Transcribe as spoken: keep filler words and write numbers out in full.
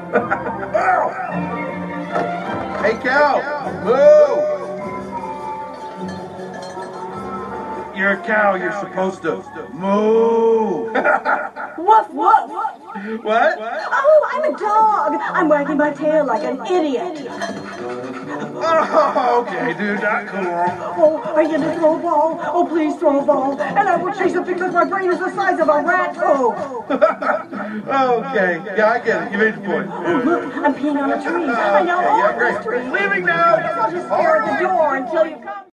Hey, cow, move! You're a cow, you're supposed to move. Woof, woof. What? Oh, I'm a dog. I'm wagging my tail like an idiot. Oh, okay, dude, not cool. Oh, are you gonna throw a ball? Oh, please throw a ball. And I will chase it because my brain is the size of a rat. Oh. Okay, yeah, I get it. You made the point. Oh, look, I'm peeing on a tree. I know Okay, all yeah, this great. tree. Leaving now. I guess I'll just stare at the door until you come.